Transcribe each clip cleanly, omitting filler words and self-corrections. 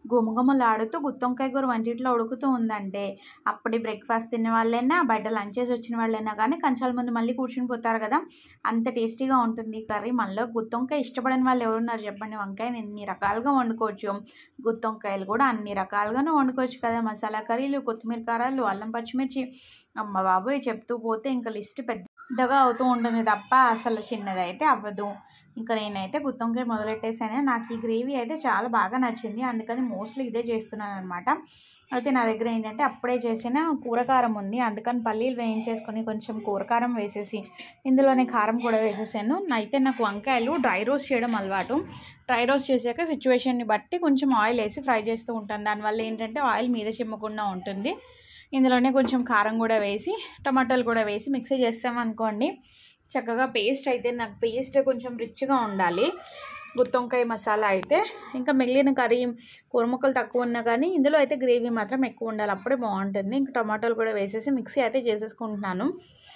గుమగుమలాడుతూ గుత్తొంకాయ కూర వంటింట్లో ఉడుకుతూ ఉందంటే అప్పుడే బ్రేక్ఫాస్ట్ తినే వాళ్ళైనా బయట లంచ్ చేసి వచ్చిన వాళ్ళైనా కానీ కంచాల ముందు మళ్ళీ కూర్చుని పోతారు కదా, అంత టేస్టీగా ఉంటుంది కర్రీ. మళ్ళీ గుత్తొంకాయ ఇష్టపడని వాళ్ళు ఎవరున్నారు చెప్పండి. వంకాయని ఎన్ని రకాలుగా వండుకోవచ్చు, గుత్తొంకాయలు కూడా అన్ని రకాలుగానే వండుకోవచ్చు కదా. మసాలా కర్రీలు, కొత్తిమీర కారాలు, అల్లం పచ్చిమిర్చి, అమ్మ బాబోయ్ చెప్తూ పోతే ఇంకా లిస్ట్ పెద్దగా అవుతూ ఉంటుంది తప్ప అసలు చిన్నదైతే అవ్వదు. ఇంకా నేనైతే గుత్తొంకాయ మొదలెట్టేసాను. నాకు ఈ గ్రేవీ అయితే చాలా బాగా నచ్చింది, అందుకని మోస్ట్లీ ఇదే చేస్తున్నాను అనమాట. అయితే నా దగ్గర ఏంటంటే అప్పుడే చేసిన కూరకారం ఉంది, అందుకని పల్లీలు వేయించేసుకొని కొంచెం కూరకారం వేసేసి ఇందులోనే కారం కూడా వేసేసాను. అయితే నాకు వంకాయలు డ్రై రోస్ట్ చేయడం అలవాటు. డ్రై రోస్ట్ చేశాక సిచ్యువేషన్ని బట్టి కొంచెం ఆయిల్ వేసి ఫ్రై చేస్తూ ఉంటాను. దానివల్ల ఏంటంటే ఆయిల్ మీద చిమ్మకుండా ఉంటుంది. ఇందులోనే కొంచెం కారం కూడా వేసి టమాటాలు కూడా వేసి మిక్సీ చేస్తామనుకోండి చక్కగా పేస్ట్. అయితే నాకు పేస్ట్ కొంచెం రిచ్గా ఉండాలి గుత్తొంకాయ మసాలా అయితే. ఇంకా మిగిలిన కర్రీ కూర ముక్కలు తక్కువ ఉన్నా కానీ ఇందులో అయితే గ్రేవీ మాత్రం ఎక్కువ ఉండాలి, అప్పుడే బాగుంటుంది. ఇంకా టమాటాలు కూడా వేసేసి మిక్సీ అయితే చేసేసుకుంటున్నాను.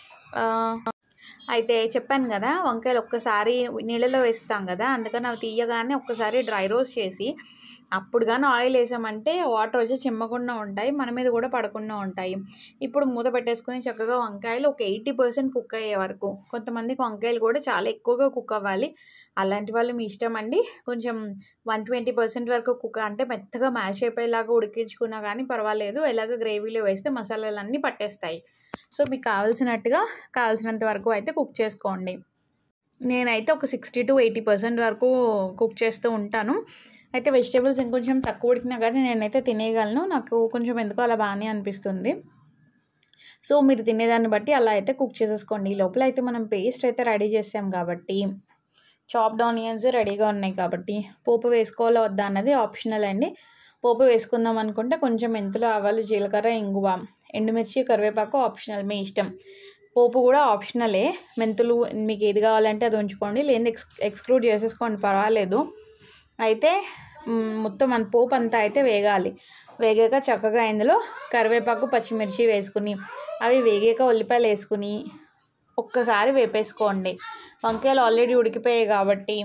అయితే చెప్పాను కదా వంకాయలు ఒక్కసారి నీళ్ళలో వేస్తాం కదా, అందుకని అవి తీయగానే ఒక్కసారి డ్రై రోస్ట్ చేసి అప్పుడు కానీ ఆయిల్ వేసామంటే వాటర్ వచ్చి చిమ్మకుండా ఉంటాయి, మన మీద కూడా పడకుండా ఉంటాయి. ఇప్పుడు మూత పెట్టేసుకుని చక్కగా వంకాయలు ఒక 80% కుక్ అయ్యే వరకు, కొంతమందికి వంకాయలు కూడా చాలా ఎక్కువగా కుక్ అవ్వాలి, అలాంటి వాళ్ళు మీ ఇష్టం అండి. కొంచెం 120% వరకు కుక్ అంటే మెత్తగా మ్యాష్ అయిపోయేలాగా ఉడికించుకున్నా కానీ పర్వాలేదు, ఎలాగ గ్రేవీలో వేస్తే మసాలాలన్నీ పట్టేస్తాయి. సో మీకు కావాల్సినంత వరకు అయితే కుక్ చేసుకోండి. నేనైతే ఒక 60 to 80% వరకు కుక్ చేస్తూ ఉంటాను. అయితే వెజిటేబుల్స్ ఇంకొంచెం తక్కువ ఉడికినా కానీ నేనైతే తినేయగలను, నాకు కొంచెం ఎందుకో అలా బాగానే అనిపిస్తుంది. సో మీరు తినేదాన్ని బట్టి అలా అయితే కుక్ చేసేసుకోండి. ఈ లోపల అయితే మనం పేస్ట్ అయితే రెడీ చేసాం కాబట్టి, చాప్డ్ ఆనియన్స్ రెడీగా ఉన్నాయి కాబట్టి పోపు వేసుకోవాలా వద్దా అన్నది ఆప్షనల్ అండి. పోపు వేసుకుందాం అనుకుంటే కొంచెం మెంతులు, ఆవాలు, జీలకర్ర, ఇంగువ, ఎండుమిర్చి, కరివేపాకు ఆప్షనల్, మీ ఇష్టం. పోపు కూడా ఆప్షనలే, మెంతులు మీకు ఏది కావాలంటే అది ఉంచుకోండి, లేని ఎక్స్క్లూడ్ చేసేసుకోండి పర్వాలేదు. అయితే మొత్తం పోపు అంతా అయితే వేగాక చక్కగా ఇందులో కరివేపాకు, పచ్చిమిర్చి వేసుకుని అవి వేగాక ఉల్లిపాయలు వేసుకుని ఒక్కసారి వేపేసుకోండి. వంకాయలు ఆల్రెడీ ఉడికిపోయాయి కాబట్టి.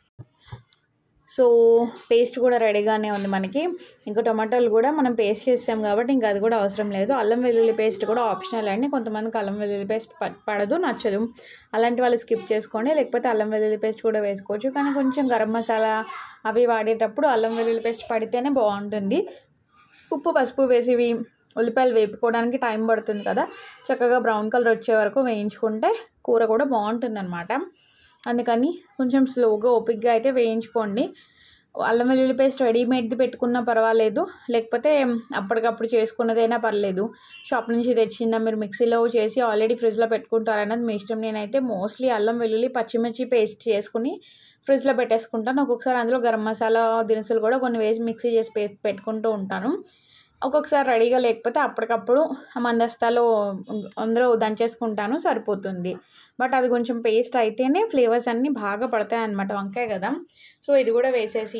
సో పేస్ట్ కూడా రెడీగానే ఉంది మనకి. ఇంకా టమాటాలు కూడా మనం పేస్ట్ చేసాం కాబట్టి ఇంకా అది కూడా అవసరం లేదు. అల్లం వెల్లుల్లి పేస్ట్ కూడా ఆప్షనల్ అండి, కొంతమందికి అల్లం వెల్లుల్లి పేస్ట్ పడదు, నచ్చదు, అలాంటి వాళ్ళు స్కిప్ చేసుకోండి, లేకపోతే అల్లం వెల్లుల్లి పేస్ట్ కూడా వేసుకోవచ్చు. కానీ కొంచెం గరం మసాలా అవి వాడేటప్పుడు అల్లం వెల్లుల్లి పేస్ట్ పడితేనే బాగుంటుంది. ఉప్పు, పసుపు వేసి ఉల్లిపాయలు వేపుకోవడానికి టైం పడుతుంది కదా, చక్కగా బ్రౌన్ కలర్ వచ్చే వరకు వేయించుకుంటే కూర కూడా బాగుంటుంది అనమాట. అందుకని కొంచెం స్లోగా ఓపిక్గా అయితే వేయించుకోండి. అల్లం వెల్లుల్లి పేస్ట్ రెడీమేడ్ది పెట్టుకున్నా పర్వాలేదు, లేకపోతే అప్పటికప్పుడు చేసుకున్నదైనా పర్లేదు. షాప్ నుంచి తెచ్చిందా మీరు మిక్సీలో చేసి ఆల్రెడీ ఫ్రిడ్జ్లో పెట్టుకుంటారన్నది మీ ఇష్టం. నేనైతే మోస్ట్లీ అల్లం వెల్లుల్లి పచ్చిమిర్చి పేస్ట్ చేసుకుని ఫ్రిడ్జ్లో పెట్టేసుకుంటాను. ఒక్కొక్కసారి అందులో గరం మసాలా దినుసులు కూడా కొన్ని వేసి మిక్సీ చేసి పేస్ట్ పెట్టుకుంటూ ఉంటాను. ఒక్కొక్కసారి రెడీగా లేకపోతే అప్పటికప్పుడు మందస్తాలో అందులో దంచేసుకుంటాను, సరిపోతుంది. బట్ అది కొంచెం పేస్ట్ అయితేనే ఫ్లేవర్స్ అన్నీ బాగా పడతాయి అన్నమాట, వంకాయ కదా. సో ఇది కూడా వేసేసి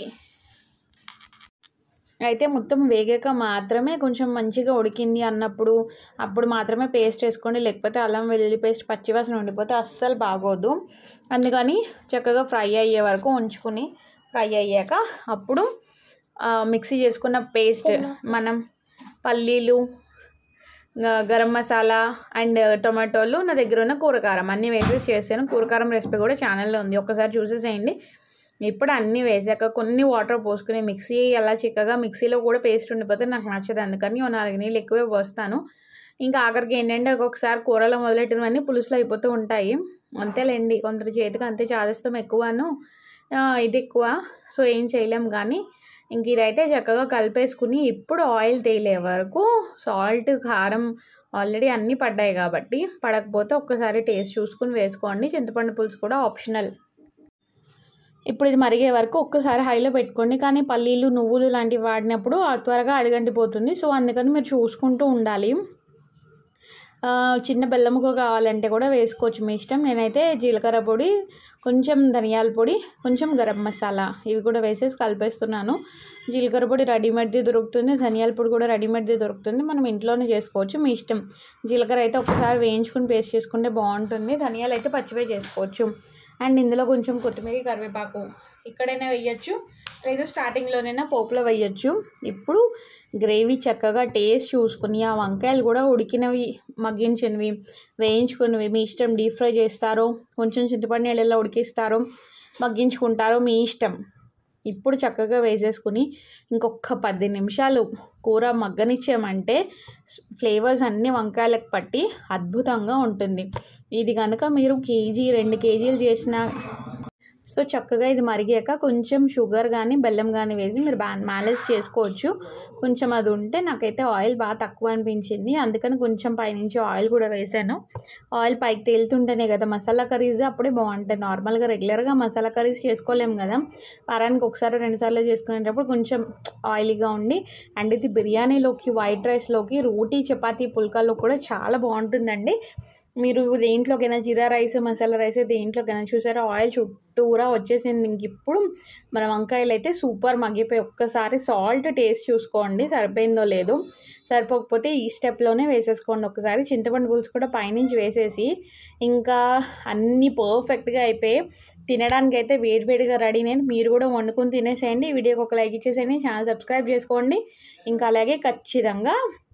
అయితే మొత్తం వేగాక మాత్రమే కొంచెం మంచిగా ఉడికింది అప్పుడు మాత్రమే పేస్ట్ వేసుకోండి, లేకపోతే అల్లం వెల్లుల్లి పేస్ట్ పచ్చివాసన ఉండిపోతే అస్సలు బాగోదు. అందుకని చక్కగా ఫ్రై అయ్యే వరకు ఉంచుకుని ఫ్రై అయ్యాక అప్పుడు మిక్సీ చేసుకున్న పేస్ట్, మనం పల్లీలు, గరం మసాలా అండ్ టొమాటోలు, నా దగ్గర ఉన్న కూరకారం అన్నీ వేసేసి చేశాను. కూరకారం రెసిపీ కూడా ఛానల్లో ఉంది, ఒక్కసారి చూసేసేయండి. ఇప్పుడు అన్నీ వేసాక కొన్ని వాటర్ పోసుకుని మిక్సీ అలా చిక్కగా మిక్సీలో కూడా పేస్ట్ ఉండిపోతే నాకు నచ్చదు, అందుకని 4 నీళ్ళు ఎక్కువే పోస్తాను. ఇంకా ఆఖరికి ఏంటంటే ఒక్కొక్కసారి కూరలో మొదలెట్టినవన్నీ పులుసులు అయిపోతూ ఉంటాయి, అంతేలేండి, కొందరి చేతికి అంతే చాదస్తం ఎక్కువను, ఇది ఎక్కువ, సో ఏం చేయలేం. కానీ ఇంక ఇదైతే చక్కగా కలిపేసుకుని ఇప్పుడు ఆయిల్ తేలే వరకు సాల్ట్, కారం ఆల్రెడీ అన్నీ పడ్డాయి కాబట్టి, పడకపోతే ఒక్కసారి టేస్ట్ చూసుకుని వేసుకోండి. చింతపండు పులుసు కూడా ఆప్షనల్. ఇప్పుడు ఇది మరిగే వరకు ఒక్కసారి హైలో పెట్టుకోండి. కానీ పల్లీలు, నువ్వులు లాంటివి వాడినప్పుడు త్వరగా అడుగంటిపోతుంది, సో అందుకని మీరు చూసుకుంటూ ఉండాలి. చిన్న బెల్లం ముక్క కావాలంటే కూడా వేసుకోవచ్చు, మీ ఇష్టం. నేనైతే జీలకర్ర పొడి, కొంచెం ధనియాల పొడి, కొంచెం గరం మసాలా ఇవి కూడా వేసేసి కలిపేస్తున్నాను. జీలకర్ర పొడి రెడీమేడ్ది దొరుకుతుంది, ధనియాల పొడి కూడా రెడీమేడ్ది దొరుకుతుంది, మనం ఇంట్లోనే చేసుకోవచ్చు, మీ ఇష్టం. జీలకర్ర అయితే ఒకసారి వేయించుకుని పేస్ట్ చేసుకుంటే బాగుంటుంది, ధనియాలు అయితే పచ్చివే చేసుకోవచ్చు. అండ్ ఇందులో కొంచెం కొత్తిమీర కరివేపాకు ఇక్కడైనా వేయచ్చు, లేదు స్టార్టింగ్లోనైనా పోపులో వేయచ్చు. ఇప్పుడు గ్రేవీ చక్కగా టేస్ట్ చూసుకుని ఆ వంకాయలు కూడా ఉడికినవి, మగ్గించినవి, వేయించుకున్నవి మీ ఇష్టం. డీప్ ఫ్రై చేస్తారో, కొంచెం చింతపండు నీళ్ళల్లో ఉడికిస్తారో, మగ్గించుకుంటారో మీ ఇష్టం. ఇప్పుడు చక్కగా వేసేసుకుని ఇంకొక 10 నిమిషాలు కూర మగ్గనిచ్చామంటే ఫ్లేవర్స్ అన్నీ వంకాయలకు పట్టి అద్భుతంగా ఉంటుంది. ఇది కనుక మీరు కేజీ 2 కేజీలు చేసిన సో చక్కగా ఇది మరిగాక కొంచెం షుగర్ కానీ బెల్లం కానీ వేసి మీరు మేనేజ్ చేసుకోవచ్చు. కొంచెం అది ఉంటే నాకైతే ఆయిల్ బాగా తక్కువ అనిపించింది, అందుకని కొంచెం పైనుంచి ఆయిల్ కూడా వేసాను. ఆయిల్ పైకి తేలుతుంటేనే కదా మసాలా కర్రీస్ అప్పుడే బాగుంటాయి. నార్మల్గా రెగ్యులర్గా మసాలా కర్రీస్ చేసుకోలేము కదా, వారానికి ఒకసారి 2 సార్లు చేసుకునేటప్పుడు కొంచెం ఆయిలీగా ఉండి. అండ్ ఇది బిర్యానీలోకి, వైట్ రైస్లోకి, రోటీ, చపాతీ, పుల్కాలో కూడా చాలా బాగుంటుందండి. మీరు దేంట్లోకైనా జీరా రైస్, మసాలా రైస్ దేంట్లోకైనా చూసారా ఆయిల్ చుట్టూరా వచ్చేసింది. ఇంక ఇప్పుడు మన వంకాయలు అయితే సూపర్ మగ్గిపోయి ఒక్కసారి సాల్ట్ టేస్ట్ చూసుకోండి సరిపోయిందో లేదో. సరిపోకపోతే ఈ స్టెప్లోనే వేసేసుకోండి ఒకసారి. చింతపండు పులుసు కూడా పైనుంచి వేసేసి ఇంకా అన్నీ పర్ఫెక్ట్గా అయిపోయి తినడానికి అయితే వేడివేడిగా రెడీ. మీరు కూడా వండుకొని తినేసేయండి. వీడియోకి ఒక లైక్ ఇచ్చేసేయండి, ఛానల్ సబ్స్క్రైబ్ చేసుకోండి. ఇంకా అలాగే ఖచ్చితంగా